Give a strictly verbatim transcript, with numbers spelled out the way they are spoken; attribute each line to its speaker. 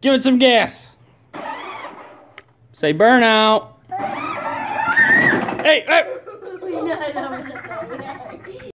Speaker 1: Give it some gas. Say burnout. Hey, hey.